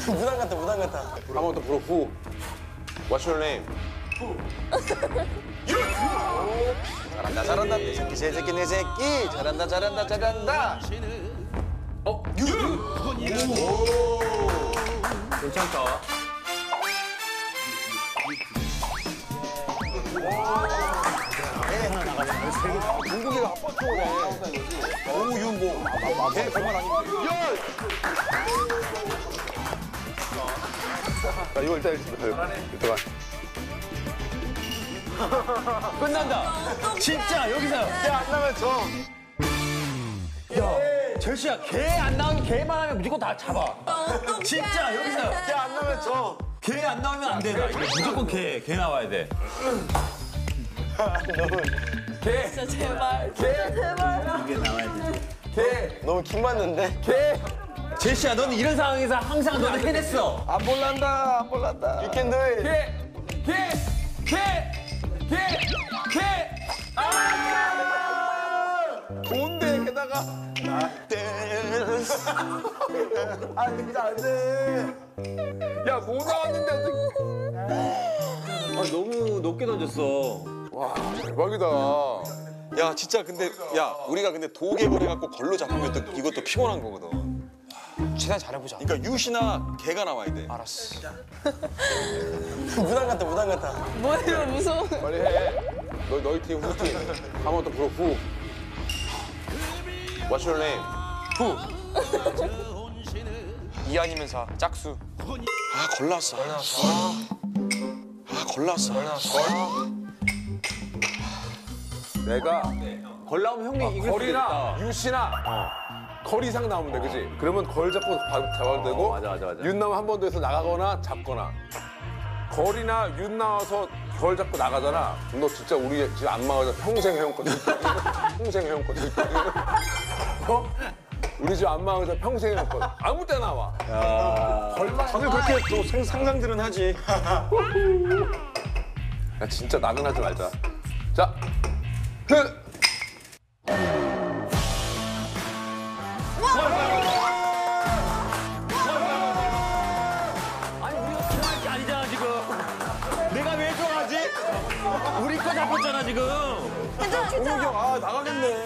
무당 같다, 무당 같다. 한 번 더 불어. 후. What's your name? 잘한다, 잘한다. 내 새끼, 제 새끼, 내 새끼. 잘한다, 잘한다, 잘한다. 괜찮다. 문국이가 아빠 쪽으로 오윤보. 걔 정말 아닌데. 자, 이거 일단 이따가. 끝난다. 진짜 여기서. 걔안 나면 져. 야, 제시야, 걔 안 나오면 걔만 하면 무조건 다 잡아. 진짜 여기서. 걔안 나면 져. 걔 안 나오면 안 돼. 나 이거 무조건 걔 나와야 돼. 걔. 진짜 제발. 진짜 제발. 걔 나와야 돼. 걔 너무 킹 맞는데? 걔. 제시야, 너는 이런 상황에서 항상 너는 해냈어. 안 볼란다, 안 볼란다. You can do it. 걔. 좋은데 게다가 아 진짜 안 돼. 야, 뭐 나왔는데 어떻게. 아, 너무 높게 던졌어. 와, 대박이다. 야 진짜 근데 야 우리가 근데 도개벌 해갖고 걸로 잡는 것도 이것도 피곤한 거거든. 최대한 잘해보자. 그러니까 유시나 개가 나와야 돼. 알았어. 무당 같다, 무당 같다. 뭐예요, 무서워. 빨리 해. 너희 팀 후팀. 한 번 더 불어. 후. What's your name? 이 아니면 사. 짝수. 아 걸났어. 아 걸났어. 내가 걸 나오면 형이 이길 수도 걸이나 있다. 유시나 걸 이상 나오면 돼, 그지? 그러면 걸 잡고 잡아도 되고 맞아. 윤 나오면 한 번 더 해서 나가거나 잡거나 걸이나 윤 나와서 걸 잡고 나가잖아. 너 진짜 우리 집 안 망하자 평생 해온 거든. 평생 해온 거든. 어? 우리 집 안 망하자 평생 해온 거든. 아무 때 나와. 다들 그렇게 또 상상들은 하지. 야, 진짜 나그나지 말자. 자, 흐. 아니, 우리가 좋아할 게 아니잖아, 지금. 내가 왜 좋아하지? 우리 거 잡혔잖아, 지금. 동욱이 형, 아 나가겠네.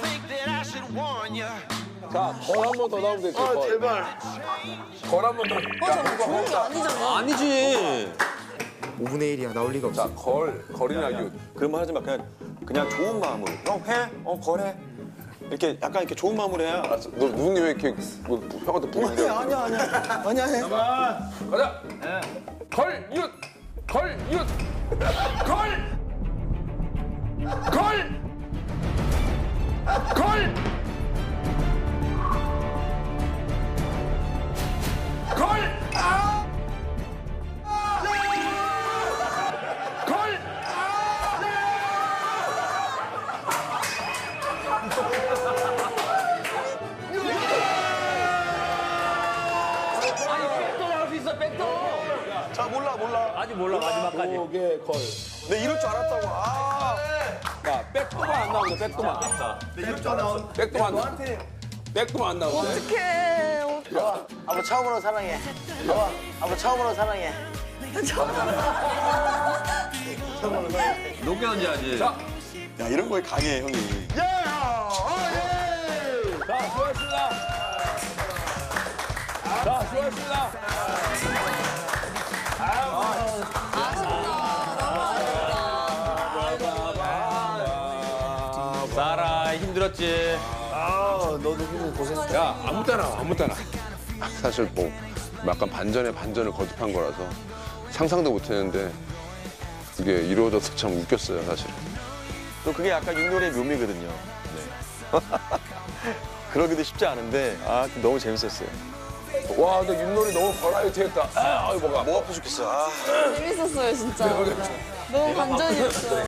자, 걸 한 번 더 나오면 되지. 아 걸. 제발. 걸 한 번 더. 야, 좋은 게 아니잖아. 아니지. 5분의 1이야. 나올 리가 없어. 자, 걸이나 윤. 그런 말 하지 마. 그냥 좋은 마음으로. 형 해, 거래. 이렇게 약간 이렇게 좋은 마음으로 해야. 알았어. 너 누군데 왜 이렇게 뭐, 형한테 부르는데? 아니야 해. 가자. 걸, 윤. 걸, 윤. 걸. 걸. 걸. 걸. 아! 걸. 아니, 백도 나올 수 있어, 백도. 자 몰라. 아직 몰라, 마지막까지. 고개 걸. 내 이럴 줄 알았다고. 아. 야, 백도만 안 나오네, 백도만. 백도만 안 나오네. 백도만 안 나오네. 어떡해. 아빠 처음으로 사랑해. 아빠 처음으로 사랑해. 높게 던져야지. 자, 야 이런 거에 강해 형이. 자, 수고하셨습니다. 자, 수고하셨습니다. 나라 힘들었지. 야, 아무 때나, 아무 때나. 사실 뭐 약간 반전에 반전을 거듭한 거라서 상상도 못했는데 이게 이루어져서 참 웃겼어요, 사실. 또 그게 약간 윷놀이의 묘미거든요. 네. 그러기도 쉽지 않은데 아 너무 재밌었어요. 와, 근데 윷놀이 너무 버라이어티했다. 아, 뭐가. 목 아파 죽겠어. 아. 재밌었어요, 진짜. 너무 반전이었어.